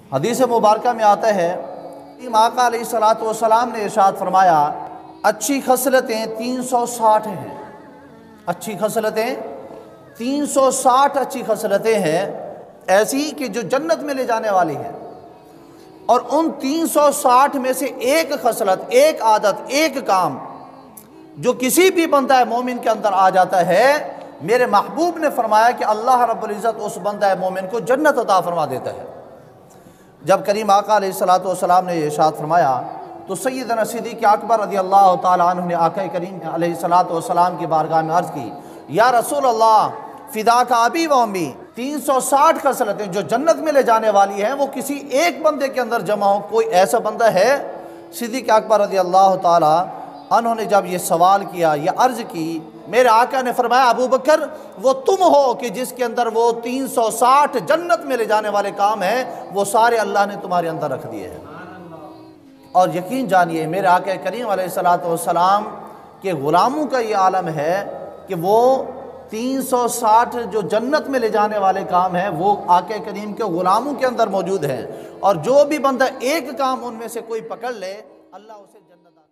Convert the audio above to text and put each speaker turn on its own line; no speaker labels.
حدیث مبارکہ میں آتا ہے آقا علیہ الصلوۃ والسلام نے ارشاد فرمایا اچھی خصلتیں 360 ہیں، اچھی خصلتیں 360 اچھی خصلتیں ہیں ایسی کہ جو جنت میں لے جانے والی ہیں، اور ان 360 میں سے ایک خصلت، ایک عادت، ایک کام جو کسی بھی بندہ مومن کے اندر آ جاتا ہے، میرے محبوب نے فرمایا کہ اللہ رب العزت اس بندہ مومن کو جنت عطا فرما دیتا ہے۔ جب کریم آقا علیہ الصلوۃ والسلام نے یہ ارشاد فرمایا تو سیدنا صدیق اکبر رضی اللہ تعالیٰ عنہ نے آقا کریم علیہ الصلوۃ والسلام کی بارگاہ میں عرض کی، یا رسول اللہ فداک ابی و امی، 360 خصلتیں جو جنت میں لے جانے والی ہیں وہ کسی ایک بندے کے اندر جمع ہو، کوئی ایسا بندہ ہے؟ صدیق اکبر رضی اللہ تعالیٰ عنہ نے جب یہ سوال کیا، یہ عرض کی، میرے آقا نے فرمایا ابو بکر وہ تم ہو کہ جس کے اندر وہ 360 جنت میں لے جانے والے کام ہیں وہ سارے اللہ نے تمہارے اندر رکھ دیے ہیں۔ اور یقین جانیے میرے آقا کریم علیہ الصلوۃ والسلام کے غلاموں کا یہ عالم ہے کہ وہ 360 جو جنت میں لے جانے والے کام ہیں وہ آقا کریم کے غلاموں کے اندر موجود ہیں، اور جو بھی بندہ ایک کام ان میں سے کوئی پکڑ لے اللہ اسے جنت